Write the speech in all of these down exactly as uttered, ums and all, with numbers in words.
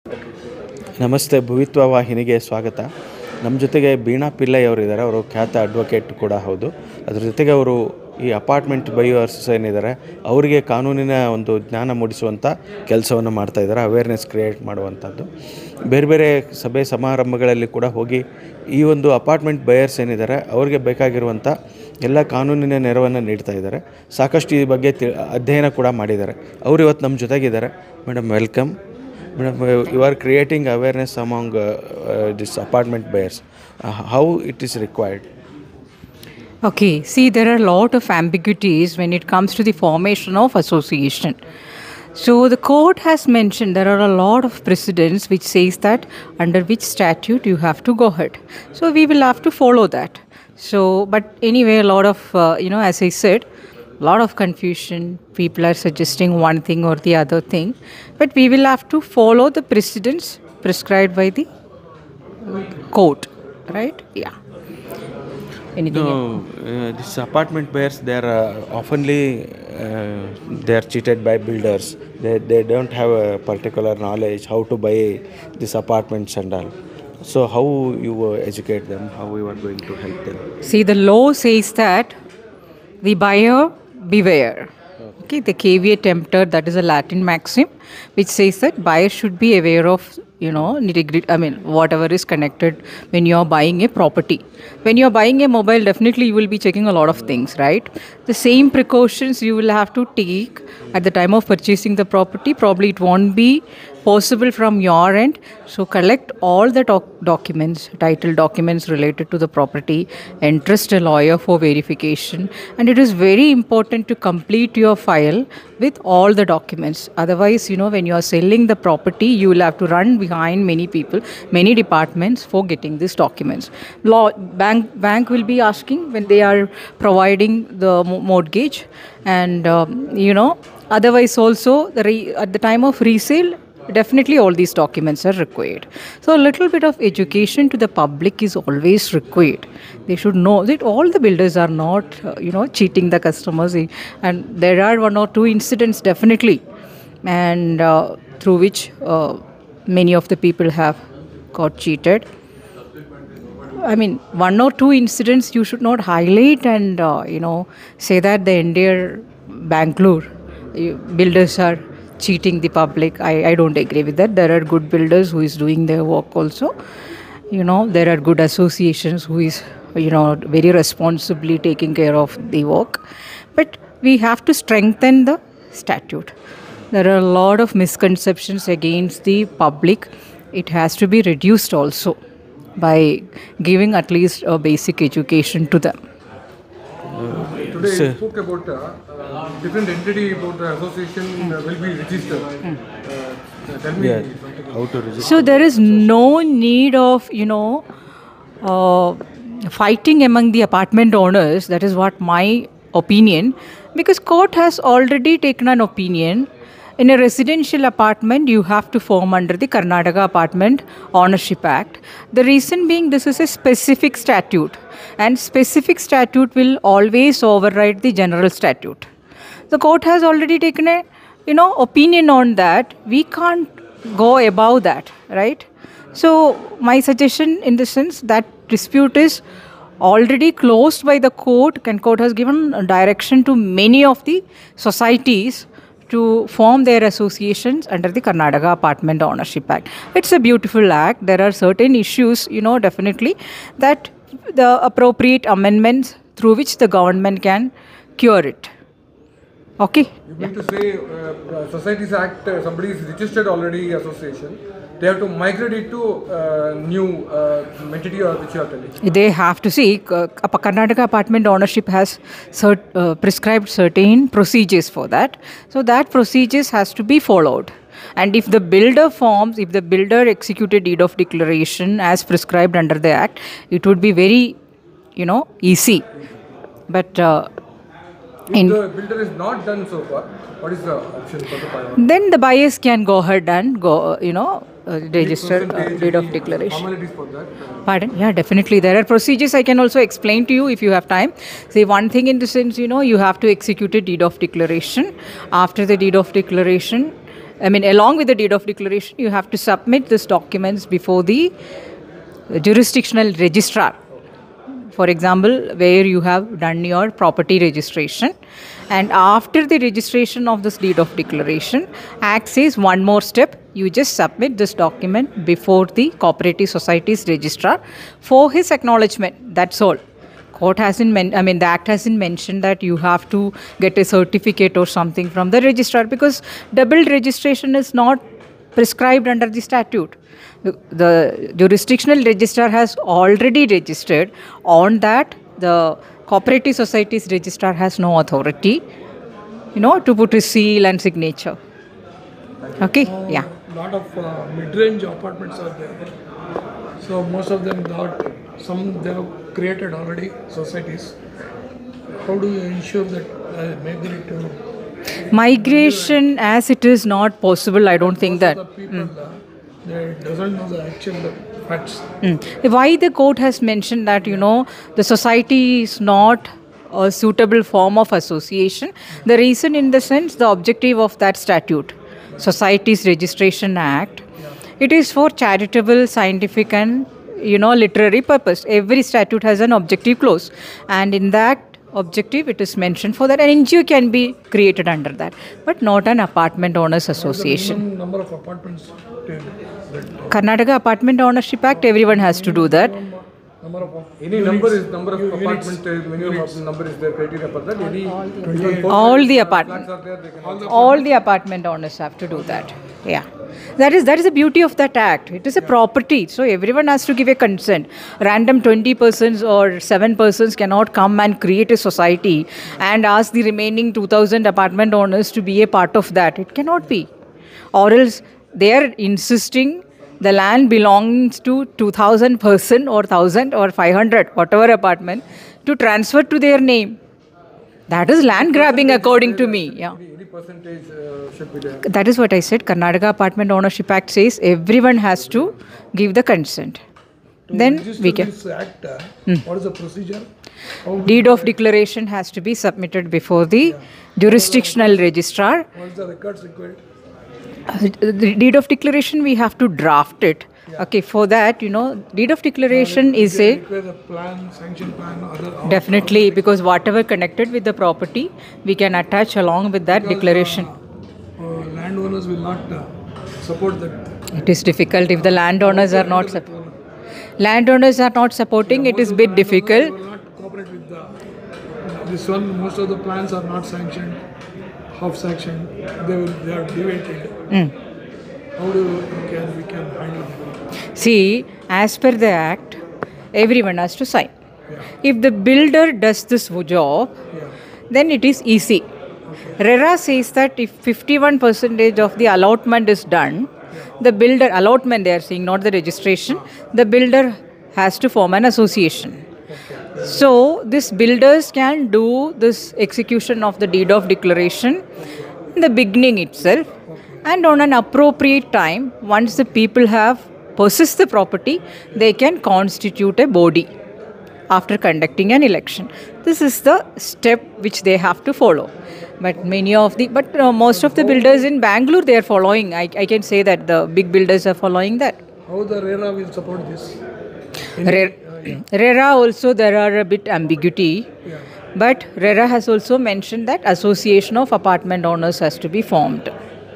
ನಮಸ್ತೆ, ಭುವಿತ್ವ ವಾಹಿನಿಗೆ ಸ್ವಾಗತ. ನಮ್ಮ ಜೊತೆಗೆ ಬೀಣಾ ಪಿಲ್ಲೈ ಅವರಿದ್ದಾರೆ. ಅವರು ಖ್ಯಾತ ಅಡ್ವೊಕೇಟ್ ಕೂಡ ಹೌದು. ಅದ್ರ ಜೊತೆಗೆ ಅವರು ಈ ಅಪಾರ್ಟ್ಮೆಂಟ್ ಬೈಯರ್ಸ್ ಏನಿದ್ದಾರೆ ಅವರಿಗೆ ಕಾನೂನಿನ ಒಂದು ಜ್ಞಾನ ಮೂಡಿಸುವಂಥ ಕೆಲಸವನ್ನು ಮಾಡ್ತಾಯಿದ್ದಾರೆ, ಅವೇರ್ನೆಸ್ ಕ್ರಿಯೇಟ್ ಮಾಡುವಂಥದ್ದು. ಬೇರೆ ಬೇರೆ ಸಭೆ ಸಮಾರಂಭಗಳಲ್ಲಿ ಕೂಡ ಹೋಗಿ ಈ ಒಂದು ಅಪಾರ್ಟ್ಮೆಂಟ್ ಬೈಯರ್ಸ್ ಏನಿದ್ದಾರೆ ಅವ್ರಿಗೆ ಬೇಕಾಗಿರುವಂಥ ಎಲ್ಲ ಕಾನೂನಿನ ನೆರವನ್ನು ನೀಡ್ತಾ ಇದ್ದಾರೆ. ಸಾಕಷ್ಟು ಈ ಬಗ್ಗೆ ತಿ ಅಧ್ಯಯನ ಕೂಡ ಮಾಡಿದ್ದಾರೆ. ಅವರು ಇವತ್ತು ನಮ್ಮ ಜೊತೆಗಿದ್ದಾರೆ. Madam, welcome. Madam, you are creating awareness among uh, uh, this apartment buyers. Uh, how it is required? Okay, see, there are a lot of ambiguities when it comes to the formation of association. So the court has mentioned there are a lot of precedents which says that under which statute you have to go ahead. So we will have to follow that. So, but anyway, a lot of, uh, you know, as I said, lot of confusion. People are suggesting one thing or the other thing, but we will have to follow the precedents prescribed by the court, right? Yeah. Anything no, uh, these apartment buyers, they are uh, oftenly uh, they are cheated by builders. They they don't have a particular knowledge how to buy these apartments and all. So how you uh, educate them? How you are going to help them? See, the law says that the buyer beware. Okay, the caveat emptor, that is a Latin maxim which says that buyer should be aware of, you know, nitty-gritty, I mean, whatever is connected when you are buying a property. When you are buying a mobile, definitely you will be checking a lot of things, right? The same precautions you will have to take at the time of purchasing the property. Probably it won't be possible from your end. So collect all the doc- documents, title documents related to the property, entrust a lawyer for verification. And it is very important to complete your file with all the documents. Otherwise, you know, when you are selling the property, you will have to run behind many people, many departments for getting these documents. Law, bank, bank will be asking when they are providing the mortgage. And, um, you know, otherwise also, the re- at the time of resale, definitely all these documents are required. So a little bit of education to the public is always required. They should know that all the builders are not, uh, you know, cheating the customers. And there are one or two incidents definitely, and uh, through which uh, many of the people have got cheated. I mean, one or two incidents you should not highlight and, uh, you know, say that the entire Bangalore builders are cheating the public. I, I don't agree with that. There are good builders who is doing their work also. You know, there are good associations who is, you know, very responsibly taking care of the work. But we have to strengthen the statute. There are a lot of misconceptions against the public. It has to be reduced also by giving at least a basic education to them. Today you spoke about uh, uh, different entity about the association uh, will be registered. Uh, tell me Yeah, something. how to register? So there is no need of, you know, uh, fighting among the apartment owners. That is what my opinion, because court has already taken an opinion. In a residential apartment, you have to form under the Karnataka Apartment Ownership Act. The reason being, this is a specific statute, and specific statute will always override the general statute. The court has already taken a, you know, opinion on that. We can't go above that, right? So my suggestion in the sense that dispute is already closed by the court, and court has given a direction to many of the societies to form their associations under the Karnataka Apartment Ownership Act. It's a beautiful act. There are certain issues, you know, definitely, that the appropriate amendments through which the government can cure it. Okay? You mean to say uh, uh, Societies Act, uh, somebody is registered already association, they have to migrate it to uh, new uh, entity or which you are telling? They have to see, uh, Karnataka Apartment Ownership has cert, uh, prescribed certain procedures for that. So that procedures has to be followed. And if the builder forms, if the builder executed deed of declaration as prescribed under the act, it would be very, you know, easy. But uh, if the builder is not done so far, what is the option for the buyer? Then the buyers can go ahead and go, you know, uh, register uh, deed of declaration. Formalities for that? Pardon? Yeah, definitely. There are procedures I can also explain to you if you have time. See, one thing in the sense, you know, you have to execute a deed of declaration. After the deed of declaration, I mean, along with the deed of declaration, you have to submit these documents before the jurisdictional registrar. For example, where you have done your property registration. And after the registration of this deed of declaration, Act says one more step, you just submit this document before the cooperative society's registrar for his acknowledgement. That's all. Court hasn't, men- I mean, the Act hasn't mentioned that you have to get a certificate or something from the registrar, because double registration is not prescribed under the statute. The, the jurisdictional registrar has already registered. On that, the cooperative society's registrar has no authority, you know, to put his seal and signature. Okay, yeah. A lot of uh, mid-range apartments are there. So most of them got, some they have created already societies. How do you ensure that uh, migrate to Migration as it is not possible, I don't think that. the people uh, they doesn't know the actual facts? Mm. Why the court has mentioned that, you know, the society is not a suitable form of association? The reason, in the sense, the objective of that statute, Societies Registration Act, it is for charitable, scientific and, you know, literary purpose. Every statute has an objective clause, and in that objective it is mentioned for that an N G O can be created under that, but not an apartment owners association. Minimum number of apartments. That, Karnataka Apartment Ownership Act, everyone has to do that. number of Any number is number of apartment uh, minimum of number is there criteria for that. Any All the apartment, flats are there, they can all the apartment owners have to do that. Yeah, that is that is the beauty of that act. It is a property, so everyone has to give a consent. Random twenty persons or seven persons cannot come and create a society and ask the remaining two thousand apartment owners to be a part of that. It cannot be, or else they are insisting the land belongs to two thousand person or one thousand or five hundred, whatever apartment, to transfer to their name. That is land grabbing according to me. Yeah. any, any percentage uh, should be there. That is what I said. Karnataka Apartment Ownership Act says everyone has to give the consent. Then register we can. this act. Uh, What is the procedure? How Deed of declaration has to be submitted before the jurisdictional registrar. what is the records required? Uh, The deed of declaration, we have to draft it. Okay, for that, you know, deed of declaration is They a require the plan, sanction plan, other. definitely, because whatever connected with the property, we can attach along with that declaration. Uh, landowners will not uh, support that. It is difficult if the landowners are not sup- landowners are not supporting. It is bit They difficult. will not cooperate with the. This one, most of the plans are not sanctioned, half sanctioned. They will, they are deviated. How do we can we can handle that? See, as per the act, everyone has to sign. If the builder does this job, then it is easy. RERA says that if fifty-one percent of the allotment is done, the builder, allotment they are saying, not the registration, the builder has to form an association. So, these builders can do this execution of the deed of declaration in the beginning itself, and on an appropriate time, once the people have possessed the property, they can constitute a body after conducting an election. This is the step which they have to follow. But many of the, but uh, most of the builders in Bangalore, they are following. I, I can say that the big builders are following that. How the RERA will support this? Re- RERA also, there are a bit ambiguity. But RERA has also mentioned that association of apartment owners has to be formed.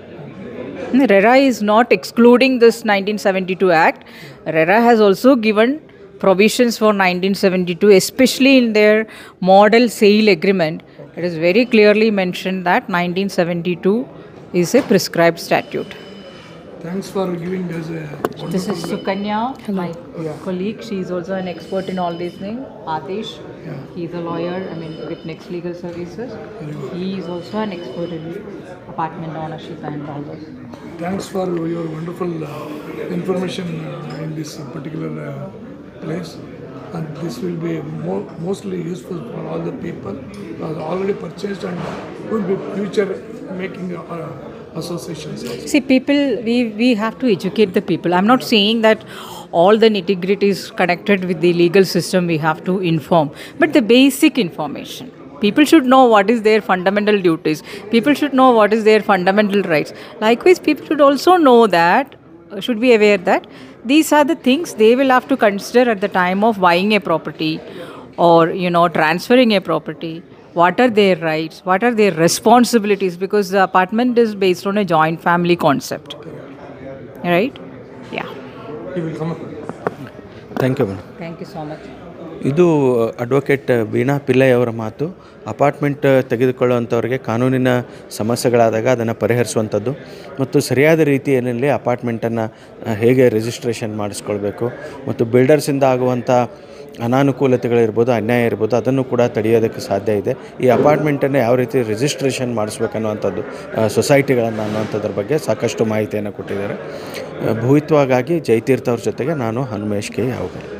RERA is not excluding this nineteen seventy-two Act. RERA has also given provisions for nineteen seventy-two, especially in their model sale agreement. It is very clearly mentioned that nineteen seventy-two is a prescribed statute. Thanks for giving us a wonderful. This is Sukanya, my colleague. She is also an expert in all these things. Atish, he is a lawyer, I mean, with Next Legal Services. He is also an expert in apartment ownership and all those. Thanks for your wonderful uh, information uh, in this particular uh, place. And this will be more, mostly useful for all the people who have already purchased and will be future making uh, associations also. See, people, we, we have to educate the people. I'm not saying that all the nitty-gritty is connected with the legal system we have to inform, but the basic information. People should know what is their fundamental duties. People should know what is their fundamental rights. Likewise, people should also know that, uh, should be aware that these are the things they will have to consider at the time of buying a property or, you know, transferring a property. What are their rights? What are their responsibilities? Because the apartment is based on a joint family concept. Right? Yeah. He will come up. Thank you madam. Thank you so much. ಇದು advocate Veena Pillai ಅವರ ಮಾತು. Apartment ತೆಗೆದುಕೊಳ್ಳುವಂಥವ್ರಿಗೆ ಕಾನೂನಿನ ಸಮಸ್ಯೆಗಳಾದಾಗ ಅದನ್ನು ಪರಿಹರಿಸುವಂಥದ್ದು ಮತ್ತು ಸರಿಯಾದ ರೀತಿಯಲ್ಲಿ ಅಪಾರ್ಟ್ಮೆಂಟನ್ನು ಹೇಗೆ registration ಮಾಡಿಸ್ಕೊಳ್ಬೇಕು ಮತ್ತು ಬಿಲ್ಡರ್ಸಿಂದ ಆಗುವಂಥ ಅನಾನುಕೂಲತೆಗಳಿರ್ಬೋದು, ಅನ್ಯಾಯ ಇರ್ಬೋದು, ಅದನ್ನು ಕೂಡ ತಡೆಯೋದಕ್ಕೆ ಸಾಧ್ಯ ಇದೆ. ಈ ಅಪಾರ್ಟ್ಮೆಂಟನ್ನು ಯಾವ ರೀತಿ ರಿಜಿಸ್ಟ್ರೇಷನ್ ಮಾಡಿಸ್ಬೇಕನ್ನುವಂಥದ್ದು ಸೊಸೈಟಿಗಳನ್ನು ಅನ್ನುವಂಥದ್ರ ಬಗ್ಗೆ ಸಾಕಷ್ಟು ಮಾಹಿತಿಯನ್ನು ಕೊಟ್ಟಿದ್ದಾರೆ. ಭೂಹಿತವಾಗಿ ಜಯತೀರ್ಥ ಅವ್ರ ಜೊತೆಗೆ ನಾನು ಹನುಮೇಶ್ ಕೆ ಯಾವಗಲ್.